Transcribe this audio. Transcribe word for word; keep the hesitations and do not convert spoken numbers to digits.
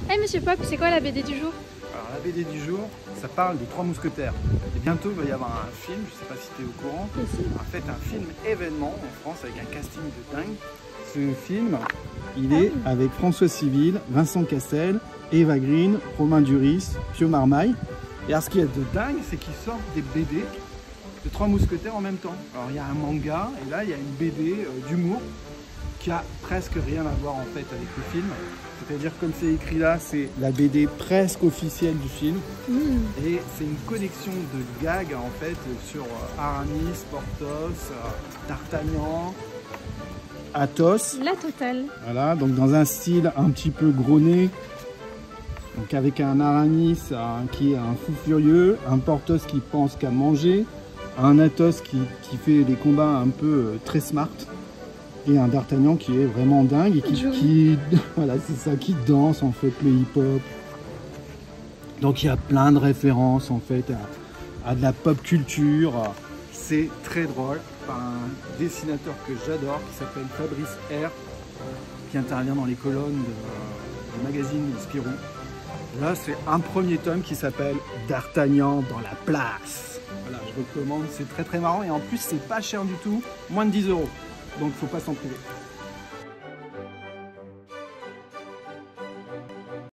Hey Monsieur Pop, c'est quoi la B D du jour? Alors la B D du jour, ça parle des Trois Mousquetaires. Et bientôt il va y avoir un film, je sais pas si tu es au courant. Si. En fait un film événement en France avec un casting de dingue. Ce film, il est Ah. avec François Civil, Vincent Cassel, Eva Green, Romain Duris, Pio Marmaille. Et alors ce qu'il y a de dingue, c'est qu'ils sortent des B D de Trois Mousquetaires en même temps. Alors il y a un manga et là il y a une B D euh, d'humour qui a presque rien à voir en fait avec le film. C'est-à-dire comme c'est écrit là, c'est la B D presque officielle du film. Mmh. Et c'est une collection de gags en fait sur euh, Aramis, Porthos, euh, D'Artagnan, Athos. La totale. Voilà, donc dans un style un petit peu gros nez. Donc avec un Aramis un, qui est un fou furieux, un Porthos qui pense qu'à manger, un Athos qui, qui fait des combats un peu euh, très smart. Et un D'Artagnan qui est vraiment dingue et qui, qui voilà, c'est ça, qui danse en fait le hip-hop. Donc il y a plein de références en fait à, à de la pop culture. C'est très drôle par un dessinateur que j'adore qui s'appelle Fabrice R, qui intervient dans les colonnes de, du magazine Spirou. Là c'est un premier tome qui s'appelle D'Artagnan dans la place. Voilà, je recommande, c'est très très marrant et en plus c'est pas cher du tout, moins de dix euros. Donc faut pas s'en priver.